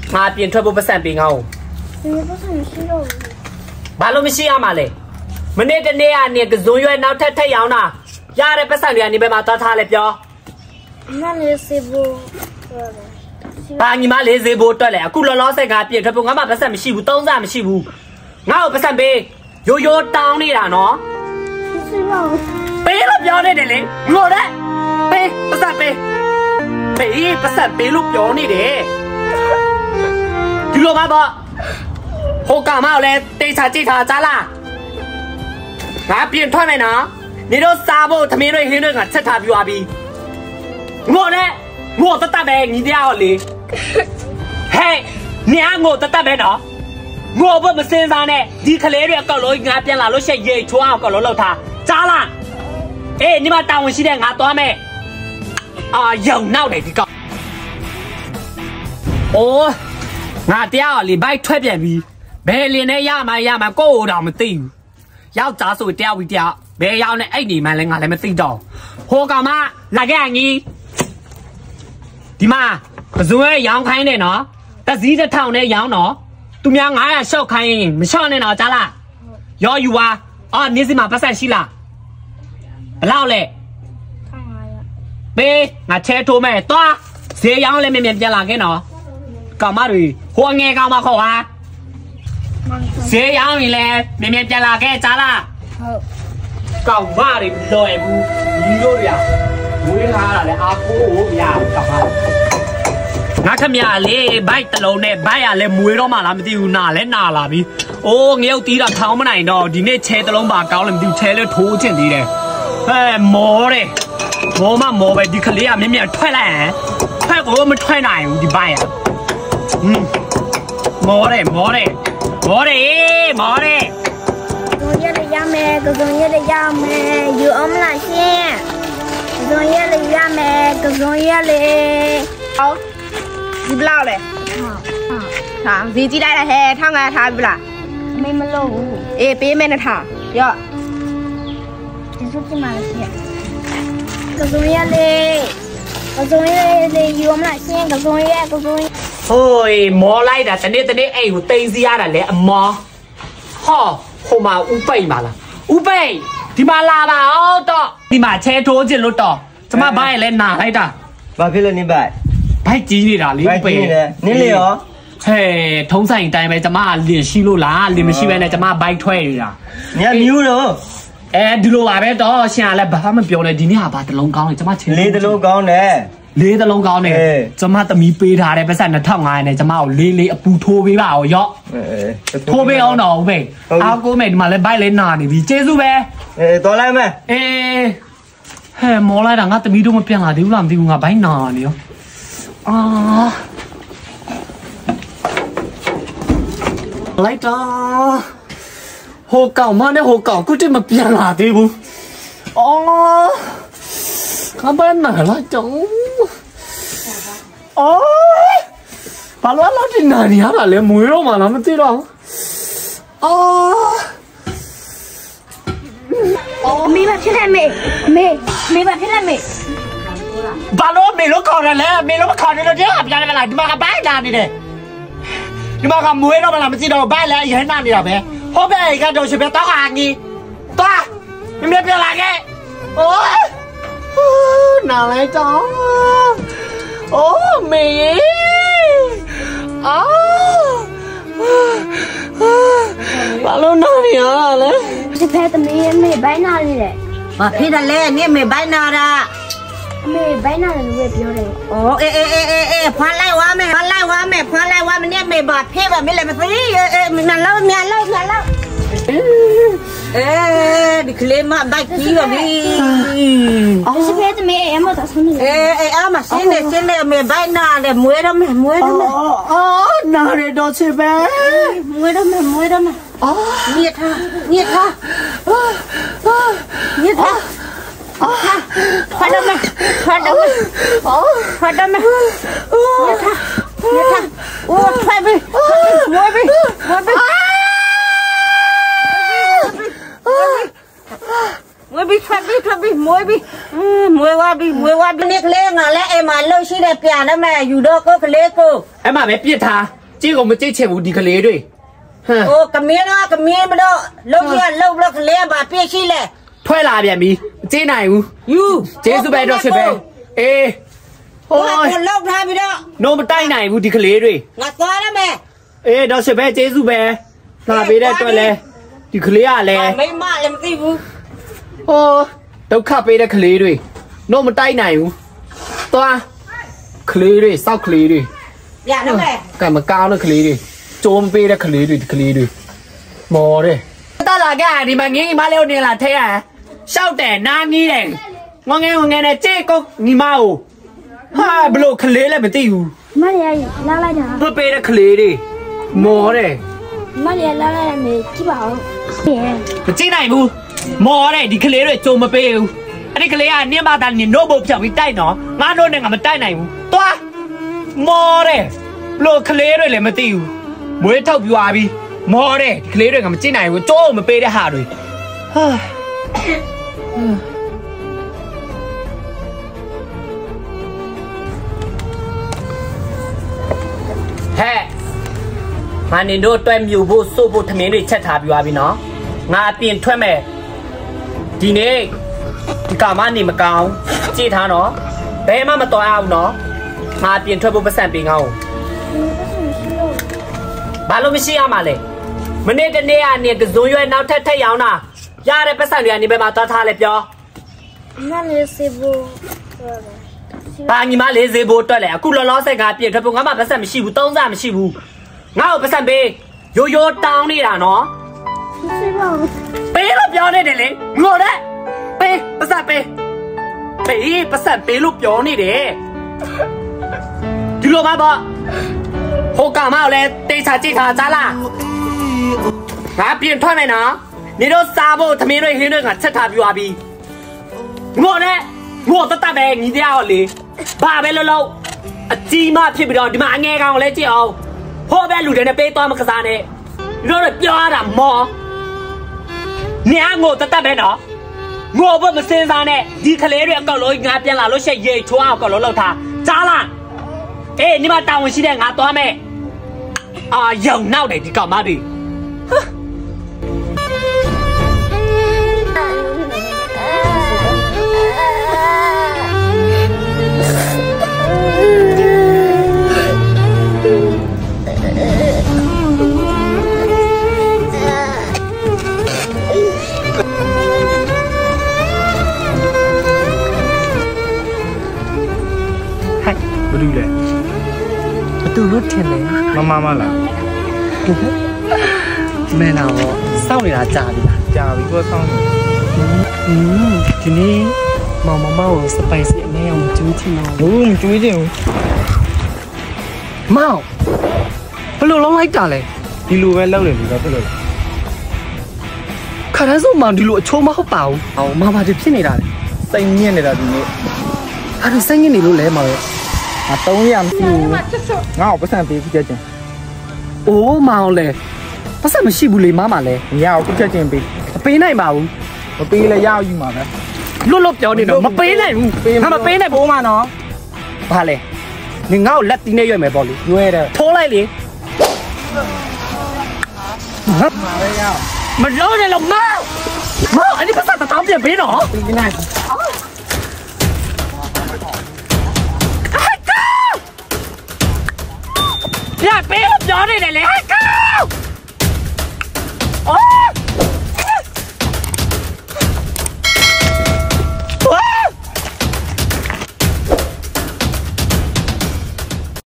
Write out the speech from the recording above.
มาเปลี่ยนทั่วบุปผาปีเงาบาลูไม่ใช่อามาเลยมันเนี่ยจะเนี่ยก็zonย้อยน้ำแท้ๆยาวน่ะยาได้ภาษาเรียนนี่ไปมาต่อท่าเลยเปียวนั่นเลยสิบูปานี่มาเลยสิบูตัวแหละกูล้อใส่งาเปลี่ยนทั่วบุงามาภาษาไม่ใช่บูต้องซ่าไม่ใช่บูเงาภาษาเบโยตาวนี่ล่ะเนาะเป๊ะแล้วเปียวได้เลยโง่ได้เป๊ะภาษาเป๊ะภาษาเป๊ะลูกเปียวนี่เด้ดูโลมาบ่โฮกามาเลยเตชาจีทาจ้าล่ะงาเปลี่ยนทั่วไหนนะนี่เราซาโบทำไมเราเห็นด้วยกันชัดทาบิวอาบีโง่เนี่ยโง่ตั้งแต่แบงนี่เดียวเลยเฮ้ยเนี่ยโง่ตั้งแต่แบงเนาะโง่เพื่อมาเซนซาเนี่ยดีทะเลเรื่องก็เลยงาเปลี่ยนละเราใช้เย่ชัวร์ก็เลยเราท่าจ้าล่ะนี่มาตามวันที่เดียงาตัวแม่ยังเน่าไหนที่ก็โอ้งาเดียวเลยใบทั่วเปลี่ยนบีเบลลี่เนี่ยยามาก็เราไม่ตียาวจ้าสุดเดียววิเดียวเบลยาวเนี่ยไอ้นี่มาเลยงาเลยไม่ตีดอกโฮกามาหลักแก่งี้ดีมาส่วนยาวใครเนี่ยเนาะแต่สีจะเท่าเนี่ยยาวเนาะตุ้มยางไงชอบใครไม่ชอบเนี่ยเนาะจ้าล่ะยออยู่วะนี่สิมาภาษาชิล่ะเล่าเลยเบงาเชทูแม่ตัวเสียยาวเลยไม่เมียนจะหลักแกเนาะกามาดูหัวเงี้ยกามาขอวะเสียยาวนี่แหละเมียนจะหลักแกจ้าล่ะกาว่าเลยลอยบูลีโร่เลยบุยงาอะไรอากูยาวกลับมางัดขมีอะไรใบตะโลเนี่ยใบอะไรมวยร้องมาละไม่ติวนาเล่นนาละพี่โอ้เงี้ยตีระเท้ามาไหนเนาะดีเนี่ยเชตะลงบาเกาเลยไม่ติวเชเลยทูเช่นดีเลยหมอเลยหมอมาหมอไปดีคลีอ่ะไม่มีอะไรช่วยแหละช่วยกูมันช่วยไหนดีใบอ่ะหมอเลยก็zon叶的亚美个zon叶的亚美有我们那些zon叶的亚美个zon叶嘞好你不老嘞ถามสีจีได้ละแท้ท่างไงทานไปละไม่มาโลเป๊ะแม่นะท่าเยอะที่สุดที่มาเลยก็zon叶嘞有我们那些个zon叶โอ้ยหมอไล่ด่ะแต่เนี่ยไอ้หูเตยซีอาด่ะเลยหมอฮ่อโฮมาอุเป้มาละอุเป้ဒီမှာလာပါအောင်တော့ဒီမှာချဲထိုးခြင်းလို့တော့ကျမဘိုင်းလည်းနာလိုက်တာဘာဖြစ်လို့နေဘိုက်ကြီးနေတာလေอุเป้နင်းလေရောဟဲ့ထုံးဆိုင်အတိုင်းပဲကျမကလင်ရှိလို့လားလင်မရှိဘဲနဲ့ကျမဘိုက်ထွက်နေတာညမြူးတော့ဒီလိုပါပဲတော့ရှင်ကလည်းဘာမှမပြောနဲ့ဒီနေ့ဟာဘာတလုံးကောင်းလဲကျမချင်းလေးတလုံးကောင်းတယ်လေးတလုံးကောင်းတယ်ကျမသမီးပေးထားတဲ့ပတ်စံ2500နဲ့ကျမကိုလေးအပူထိုးပေးပါအောင်ရော့ထိုးပေးအောင်တော့ဦးပဲအားကိုမဲ့ဒီမှာလည်းဘိုက်လေးနာနေပြီကျေးဇူးပဲတော်လိုက်မယ်ဟဲ့မော်လိုက်တာငါသမီးတို့မပြန်လာသေးဘူးလားမသိဘူးငါဘိုက်နာနေရောလိုက်တာဟိုကောင်မနဲ့ဟိုကောင်ကုတ်မပြန်လာသေးဘူးข้าบ้านไหนล่ะจังปาล้วนเราที่ไหนเนี่ยล่ะเลยมวยเรามาแล้วไม่ตีหรอกมีแบบที่ไหนมีแบบที่ไหนปาล้วนมีลูกคอนั่นแหละมีลูกคอนี่เราเนี่ยยังไงล่ะดิมากับบ้านนานนี่เด้ดิมากับมวยเรามาแล้วไม่ตีเราบ้านแล้วยังให้นานนี่หรอเพ่เพราะแม่กันโดนเฉพาะต้องอ่างงี้ตัวไม่เป็นอะไรแกโอ้nào lại chó mì bạn luôn nói gì hả đấy chị phê tầm đi mì bái nào đi đấy mà khi là lên nghe mì bái nào ra mì bái nào là người biểu đấy khoan lại quá mẹ nghe mì bọt phê và mì lại mà thấy mình làm lâu đi lên mà bạch tí rồi đi chị phê tầm em mà sao mà xin này mì bái nào để muối đâu mẹ nào để đồ chị bé muối đâu mẹ nhiệt ha khoan đâu mẹ khoan đâu mẹ nhiệt ha khoan đi muối đi muối bi thoát bi muối qua đi liếc lên à lẽ em mà lơ ရှိတယ်ပြန်တယ်မဲ့ယူတော့ကိုကလေးကိုအဲ့မှာပဲပြစ်ထားကြည့်ကုန်မကြည့်ချင်ဘူးဒီကလေးတွေဟမ်ဟိုကမင်းတော့ကမင်းမတော့လုံးရလုံးလို့ကလေးပါပြည့်ရှိလဲထွက်လာပြန်ပြီမကြည့်နိုင်ဘူးယူကျေးဇူးပဲတော့ချစ်ပဲအေးဟိုဟိုလောက်ထားပြီးတော့နိုးမတိုက်နိုင်ဘူးဒီကလေးတွေငါသွားရမယ်အေးတော့ချစ်ပဲကျေးဇူးပဲလာပေးတဲ့အတွက်လဲဒီကလေးကလည်းမိမလည်းမသိဘူးဟိုဒုက္ခပေးတဲ့ကလေးတွေနို့မတိုက်နိုင်ဘူးသွားကလေးတွေစောက်ကလေးတွေပြန်တယ်မဲ့ကံမကောင်းတဲ့ကလေးတွေကြိုးမပေးတဲ့ကလေးတွေဒီကလေးတွေမော်တယ်တလာကဒီမှာငင်းမလေးနေလာထဲရရှောက်တယ်နားနီးတယ်ငငယ်နဲ့ကြေကုတ်ညီမကိုဟာဘလို့ကလေးလည်းမသိဘူးမရရလာလိုက်တာသွတ်ပေးတဲ့ကလေးတွေမော်တယ်မရလာလိုက်တယ်မေကြည့်ပါဦးဟဲ့မကြည့်နိုင်ဘူးမော်တယ်ဒီကလေးတွေကြိုးမပေးဘူးအဲ့ဒီကလေးကနင်းမသားနင်းနို့ဘုတ်ဖြောက်ပြီးတိုက်နော်ငါတို့နဲ့ငါမတိုက်နိုင်ဘူးသွားမော်တယ်ဘလို့ကလေးတွေလည်းမသိဘူးမွေးထုတ်ပြွားပြီးမော်တယ်ဒီကလေးတွေကမကြည့်နိုင်ဘူးကြိုးမပေးတဲ့ဟာတွေဟာဟဲ့မနင်တို့တွဲမြူဖို့စိုးဖို့ထမင်းတွေချက်ထားပြွားပြီနော်ငါအပြင်ထွက်မယ်ဒီနေ့ဒီကမနေမကောင်းကြည့်ထားနော်ဘယ်မှမတော်အောင်နော်ငါအပြင်ထွက်ဖို့ပတ်စံပေးငါ့ကိုဘာလို့မရှိရမှာလဲမနေ့တနေ့ကနေကစုံရွယ်နောက်ထပ်ထက်ရောင်းတာရတဲ့ပတ်စံတွေကနေဘယ်မှာသွားထားလဲပြောမလေးစေဘူးဘာညီမလေးစေဖို့အတွက်လဲအခုလောလောဆယ်ကအပြင်ထွက်ဖို့ငါမှပတ်စံမရှိဘူးသုံးစားမရှိဘူးငါ့ကိုပတ်စံပေးရိုးရိုးတောင်းနေတာနော်စေပါဦးပေးလို့ပြောနေတယ်လေငိုတဲ့ပေးပတ်စံပေးပေးပတ်စံပေးလို့ပြောနေတယ်ဒီလိုပါပေါ့ဟိုကောင်မလည်းတေးချာကြည့်ထားကြလားငါပြင်ထွက်မယ်နော်နေတော့စားဖို့သမင်းတွေဟင်းတွေကချက်ထားပြွားပြီးငိုတဲ့ငိုတတ်ပဲညီတရားလေဘာပဲလို့လို့အကြီးမဖြစ်ပြီးတော့ဒီမှာအငယ်ကောင်လည်းကြည့်အောင်ဟိုဘက်လူတွေနဲ့ပေးသွားမကစားနဲ့ဒီတော့ပြောရတာမော်နေငိုတတ်ပဲနော်ငိုဖို့မစင်စားနဲ့ဒီကလေးတွေအကောက်လုံးငါပြန်လာလို့ရှိရင်ရေချိုးအောင်အကောက်လုံးလောက်ထားကြားလားအေးညီမတောင်းဝင်ရှိတဲ့ငါသွားမယ်အာယုံနောက်တယ်ဒီကောင်မတွေဘယ်လိုလဲဘသူလို့ထင်လဲမမလားမင်းတော့စောင့်နေတာကြာပြီလားကြာပြီကိုဆောင်းနေဒီနေ့မောင်မမကိုစပိုင်စီအမဲအောင်ကျွေးချင်တော့ဘူးမကျွေးချင်ဘူးမောင်ဘယ်လိုလုံးလိုက်တာလဲဒီလိုပဲလောက်တယ်လူတော့ဖြစ်လို့ခါတိုင်းဆိုမောင်ဒီလိုအချိုးမဟုတ်ပါဘူးအောင်မမတွေဖြစ်နေတာလေစိတ်ညစ်နေတာဒီနေ့အဲ့ဒါစိတ်ညစ်နေလို့လဲမောင်ရဲ့အ300မရှိဘူးငါ့ကိုပတ်စံပေးပြချက်ချင်းအိုးမောင်လေပတ်စံမရှိဘူးလေမမလဲမရဘူးပြချက်ချင်းပေးမပေးနိုင်ပါဘူးမပေးလဲရအောင်ယူမှာပဲလွတ်ပြောနေတော့မပေးနိုင်ဘူးငါမပေးနိုင်ဘူးပိုးမနော်ဘာလဲနင်ငါ့ကိုလက်တီးနဲ့ရွက်မယ်ပေါ့လေရွဲတယ်ထိုးလိုက်လေမှာပဲရအောင်မလို့နဲ့လို့မောင်အဲ့ဒီပတ်စံတောင်းပြန်ပေးတော့ပေးနိုင်ရပေးလို့ပြောနေတယ်လေဟဲ့